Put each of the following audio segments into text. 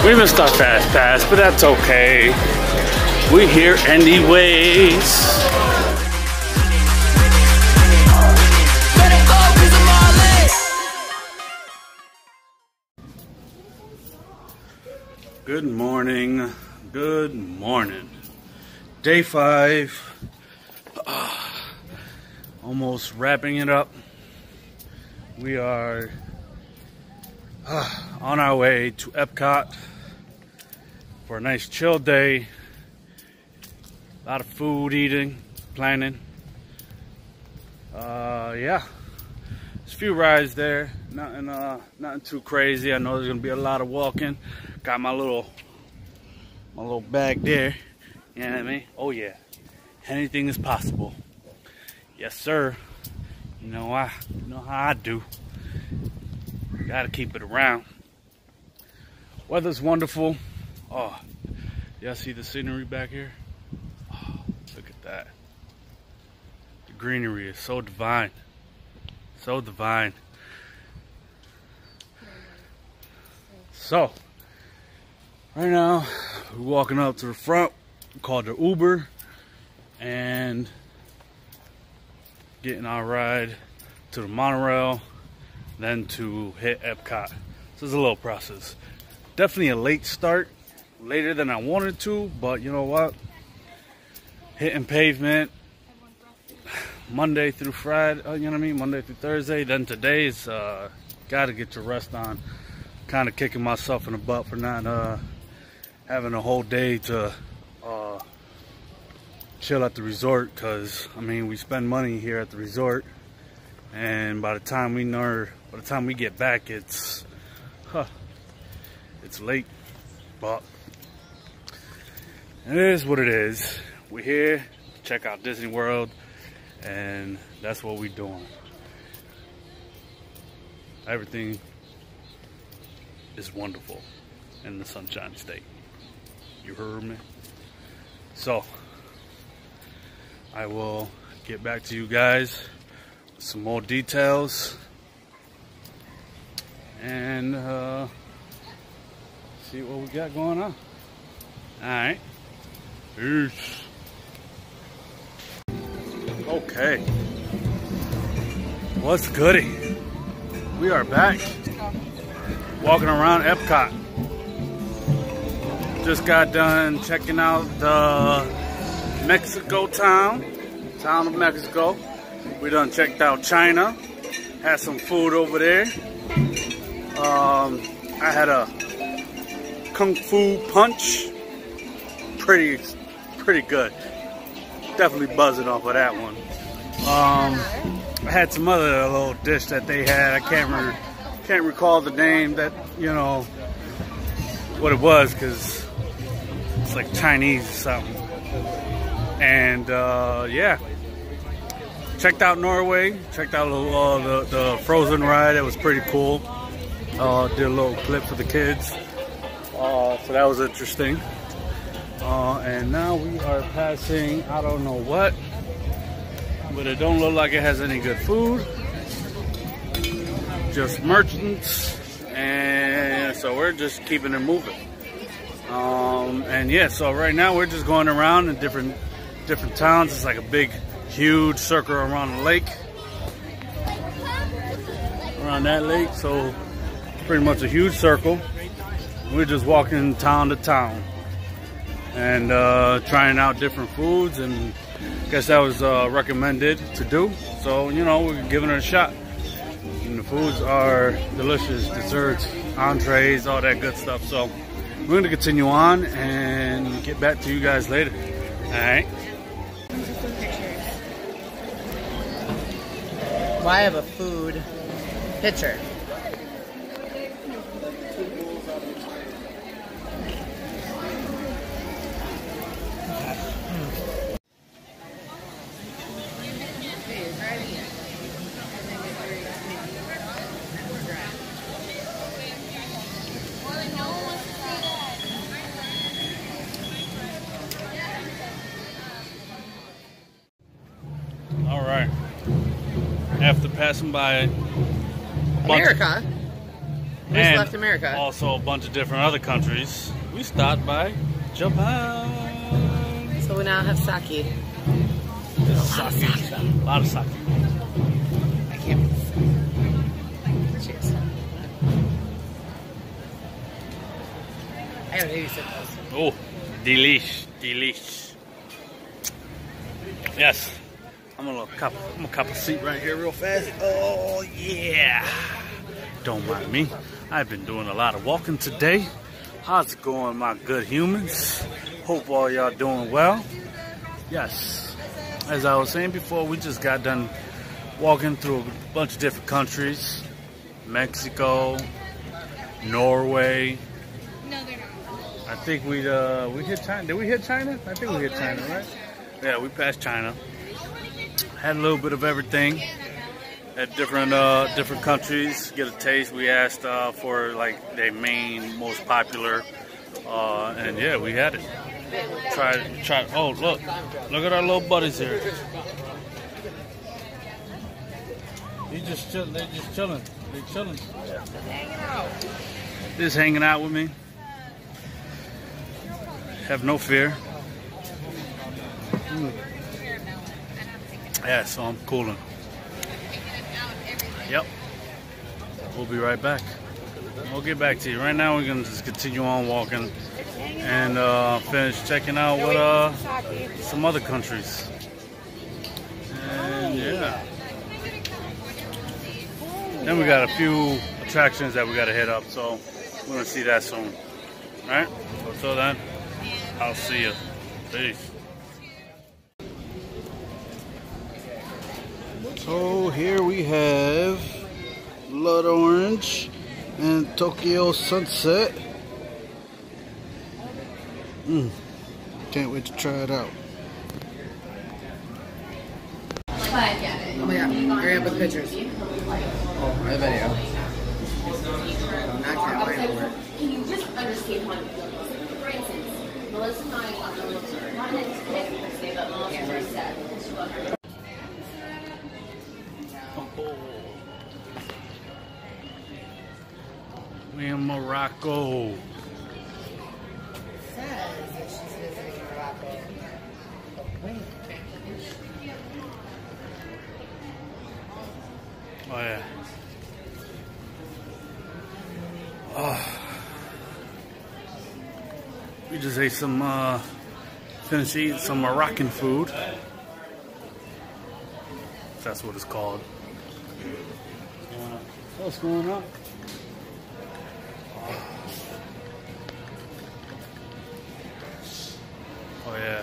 We missed our fast pass, but that's okay. We're here anyways. Good morning. Good morning. Day 5. Almost wrapping it up. We are on our way to Epcot for a nice chill day. A lot of food eating, planning. Yeah, there's a few rides there. Nothing too crazy. I know there's gonna be a lot of walking. Got my little bag there. You know what I mean? Oh yeah, anything is possible. Yes, sir. You know how I do. Gotta keep it around. Weather's wonderful. Oh, y'all see the scenery back here? Oh, look at that. The greenery is so divine. So divine. So, right now, we're walking up to the front. We called the Uber. And getting our ride to the monorail. Then to hit Epcot. So it's a little process. Definitely a late start. Later than I wanted to, but you know what? Hitting pavement Monday through Friday, you know what I mean? Monday through Thursday. Then today's gotta get your rest on. Kind of kicking myself in the butt for not having a whole day to chill at the resort, because I mean we spend money here at the resort, and by the time we get back, it's late. But it is what it is. We're here to check out Disney World, and that's what we're doing. Everything is wonderful in the Sunshine State. You heard me? So I will get back to you guys with some more details and see what we got going on. Alright. Peace. Okay. What's goody? We are back. Walking around Epcot. Just got done checking out the Mexico town of Mexico. We done checked out China. Had some food over there. I had a Kung Fu punch. Pretty good. Definitely buzzing off of that one. I had some other little dish that they had. I can't recall the name, that, you know, what it was, because it's like Chinese or something. And yeah, checked out Norway. Checked out the Frozen ride. It was pretty cool. Did a little clip for the kids. So that was interesting. And now we are passing, I don't know what, but it don't look like it has any good food. Just merchants, and so we're just keeping it moving. And yeah, so right now we're just going around in different towns. It's like a big, huge circle around the lake, around that lake. So pretty much a huge circle. We're just walking town to town and trying out different foods, and I guess that was recommended to do. So, you know, we're giving it a shot. And the foods are delicious, desserts, entrees, all that good stuff. So we're going to continue on and get back to you guys later. All right. Well, I have a food picture. All right. After passing by America. We just left America. Also a bunch of different other countries. We stopped by Japan. So we now have sake. A lot of sake. I can't believe it. Cheers. I gotta babysit those. Oh, delish. Yes. I'm gonna cop a seat right here real fast. Oh yeah. Don't mind me. I've been doing a lot of walking today. How's it going, my good humans? Hope all y'all doing well. Yes. As I was saying before, we just got done walking through a bunch of different countries. Mexico, Norway. No, they're not. I think we hit China. Did we hit China? I think we hit China, right? Yeah, we passed China. Had a little bit of everything at different countries. Get a taste. We asked for like their main, most popular, and yeah, we had it. Try. Oh, look at our little buddies here. They just chilling. They're chilling. Just hanging out with me. Have no fear. Yeah, so I'm cooling. Yep. We'll be right back. We'll get back to you. Right now we're going to just continue on walking and finish checking out what some other countries. And yeah. Then we got a few attractions that we got to hit up, so we're going to see that soon. Alright? Until then, I'll see you. Peace. So here we have Blood Orange and Tokyo Sunset. Can't wait to try it out. Oh my god, hurry up with pictures. Oh, my video. Not can't wait for it. Can you just understand how it feels? For instance, Melissa and I talked about not today, but Melissa first said. We in Morocco. Says that she's visiting Morocco. Oh yeah. Oh. We just ate some, finished eating some Moroccan food. That's what it's called. What's going on? Oh yeah.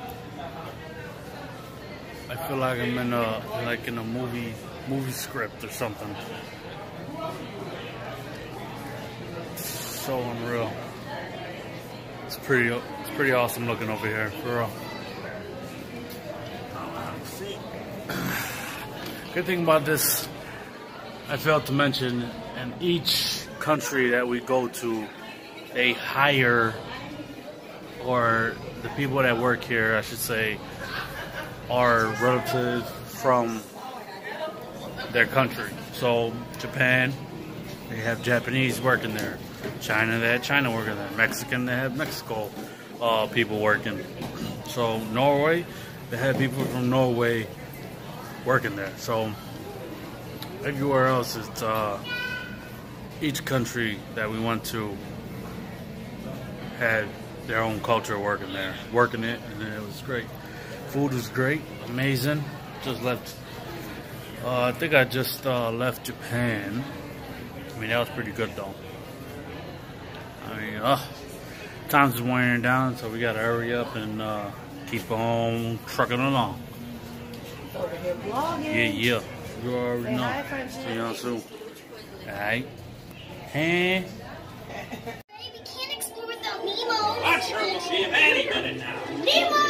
I feel like I'm in a movie script or something. So unreal. It's pretty awesome looking over here, for real. Good thing about this, I failed to mention, in each country that we go to, they hire, or the people that work here, I should say, are relatives from their country. So Japan, they have Japanese working there. China, they have China working there. Mexican, they have Mexico people working. So Norway, they have people from Norway working there. So everywhere else, it's each country that we went to had their own culture working there, working it, and it was great. Food was great, amazing. Just left. I think I just left Japan. I mean, that was pretty good though. I mean, time's winding down, so we gotta hurry up and keep on trucking along. Over here vlogging. Yeah. You already Say know. hi, French. See y'all soon. Alright. Hey. We can't explore without Nemo. I'm sure we'll see him any minute now. Nemo!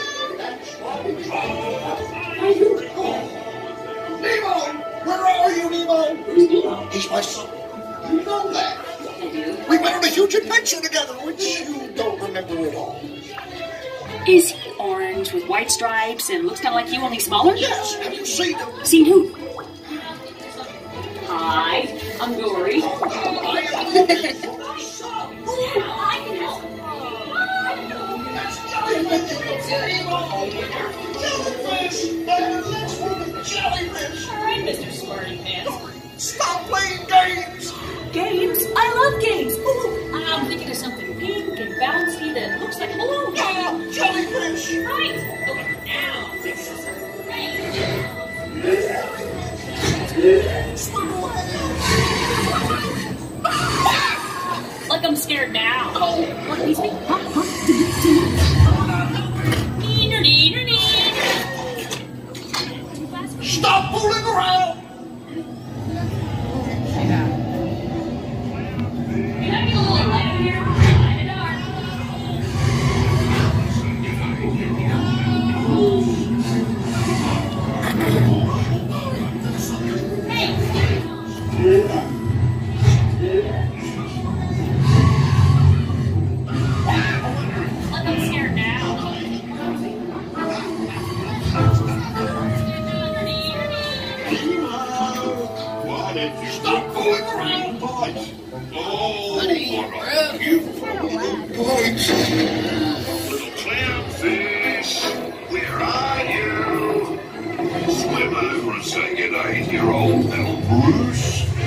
Nemo! Where are you, Nemo? Who's Nemo? He's my son. You know that. I do. We went on a huge adventure together, which you don't remember at all. Is he orange with white stripes and looks kind of like you, only smaller? Yes, have you seen him? Seen who? Hi. I'm Dory. Alright, Mr. Smarty Pants. Stop playing games! Games? I love games! Ooh, I'm thinking of something pink and bouncy that looks like a balloon. Jellyfish! Right! Okay, now this is like I'm scared now. Oh, what is me? Stop fooling around! Stop fooling around, boys! Oh, you boys! Little clownfish, where are you? Swim over and say good day to your old pal Bruce.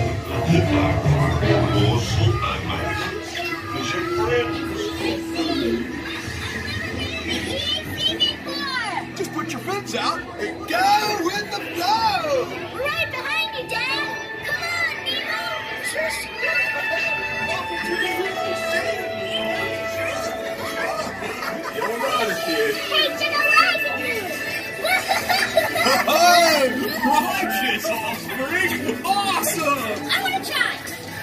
Morsel, mate. Is your friend? Just put your fins out and go with the flow! Right behind you, Dad! Come on, Nemo! Shush! You're right, kid. Hey, to the right! Oh, rockets, offspring! Awesome! I want to try!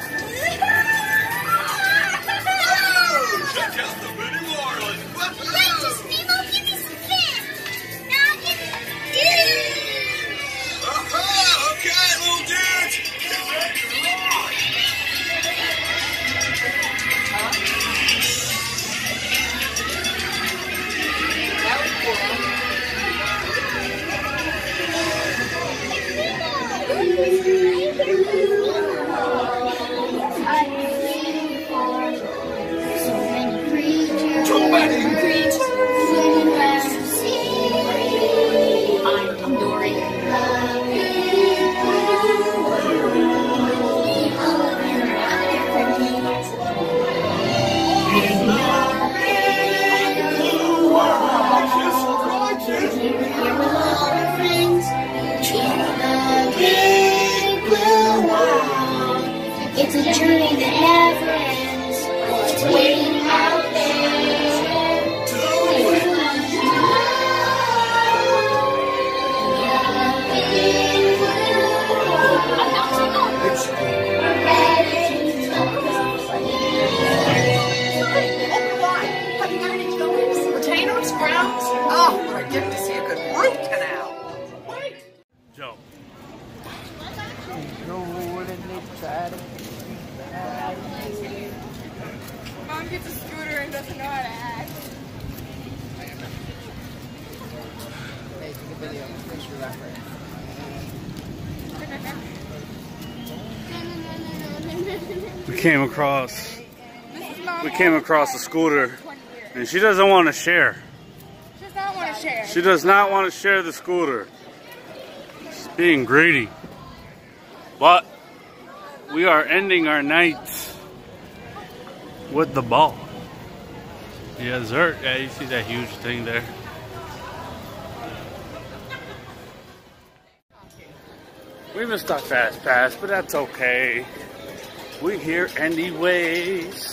Check out the mini marlin! Precious, Nemo, give me some fish! Now give me... Okay, little dudes! Get ready to rock! Too many! I'm Dory. It's a journey that never ends. It's waiting out there. Retainers, crowns? Oh, what a gift to see a good root canal. Joe. Mom gets a scooter and doesn't know how to act. We came across a scooter, and she doesn't want to share. She does not want to share. She does not want to share the scooter. She's being greedy. But we are ending our night with the ball. Yeah, dessert. Yeah, you see that huge thing there. We missed our fast pass, but that's okay. We're here anyways.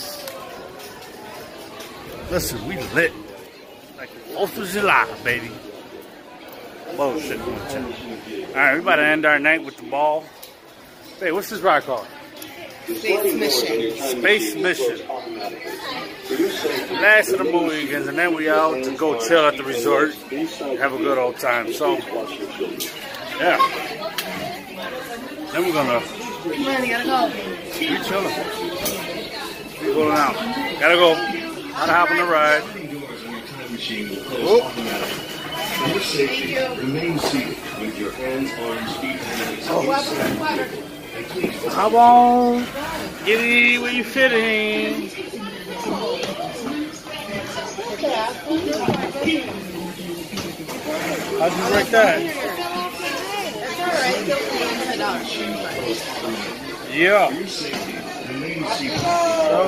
Listen, we lit. Like 4th of July, baby. Bullshit. Alright, we about to end our night with the ball. Hey, what's this ride called? Space Mission. Space Mission. Last of the Mohicans, and then we out to go chill at the resort. Have a good old time. So, yeah. Then we're gonna Man, you gotta go. be chilling. We going out. Gotta go. Gotta hop on the ride. Oh. For your safety, remain seated with your hands, arms, feet, and legs. Come on. Get it where you fit in. How'd you break that? Yeah. So,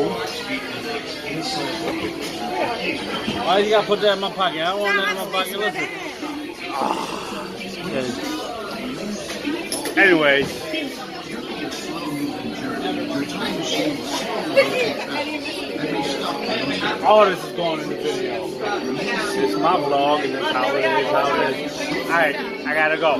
why you gotta put that in my pocket? I don't want that in my pocket. Listen. Okay. Anyways. All this is going in the video. It's my vlog, and that's how it is. Alright, I gotta go.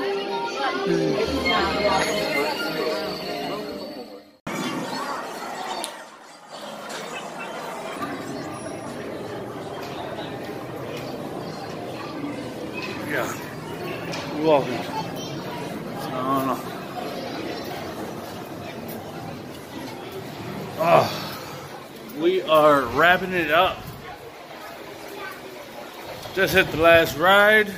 Yeah. You're welcome. I don't know. Oh, we are wrapping it up. Just hit the last ride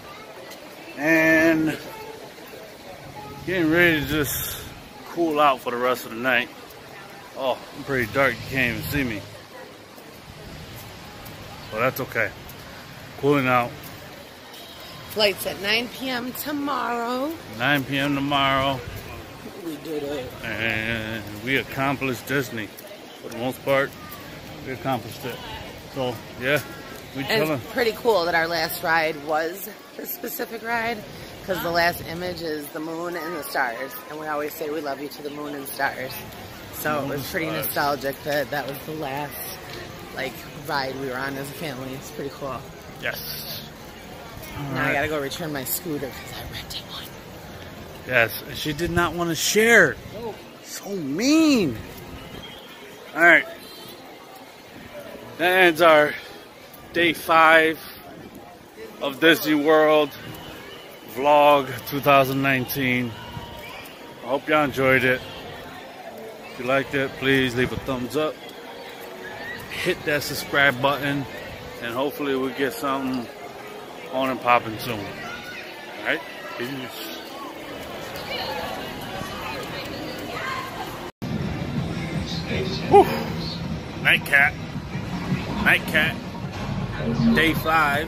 and getting ready to just cool out for the rest of the night. Oh, I'm pretty dark, you can't even see me. But that's okay. Cooling out. Flight's at 9 p.m. tomorrow. 9 p.m. tomorrow. We did it. And we accomplished Disney. For the most part, we accomplished it. So, yeah, we And chilling. it's pretty cool that our last ride was this specific ride, because the last image is the moon and the stars. And we always say we love you to the moon and stars. So it was pretty nostalgic that that was the last, like, ride we were on as a family. It's pretty cool. Yes. Now I gotta go return my scooter because I rented one. Yes, she did not want to share. So mean. Alright. That ends our day 5 of Disney World vlog 2019. I hope y'all enjoyed it. If you liked it, please leave a thumbs up. Hit that subscribe button. And hopefully we'll get something on and popping soon. Alright? Peace. Whew. Nightcat. Day 5.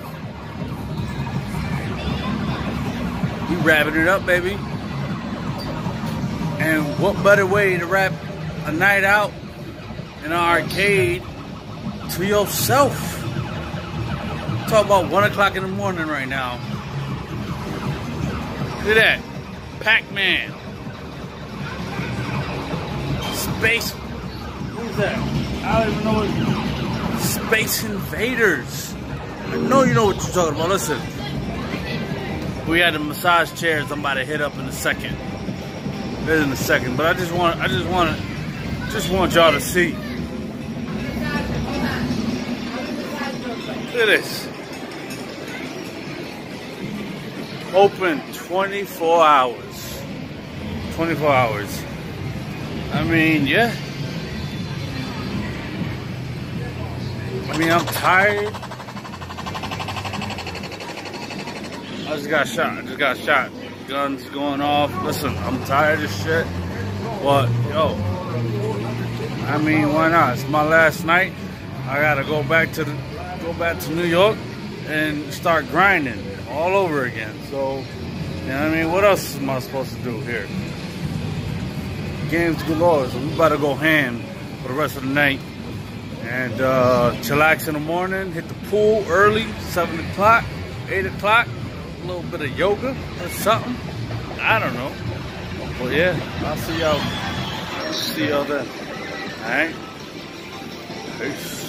We wrapping it up, baby. And what better way to wrap a night out in an arcade to yourself? Talk about 1 o'clock in the morning right now. Look at that. Pac-Man. Space. Who's that? I don't even know what. Space Invaders. I know you know what you're talking about. Listen. We had the massage chairs I'm about to hit up in a second. But I just want y'all to see. Look at this. Open 24 hours. 24 hours. I mean, yeah. I mean, I'm tired. I just got shot. Guns going off. Listen, I'm tired of shit. But, yo. I mean, why not? It's my last night. I gotta go back to New York and start grinding all over again. So, you know what I mean? What else am I supposed to do here? Games galore. So we about to go ham for the rest of the night. And chillax in the morning. Hit the pool early, 7 o'clock, 8 o'clock. A little bit of yoga or something. I don't know. But yeah, I'll see y'all then. Alright? Peace.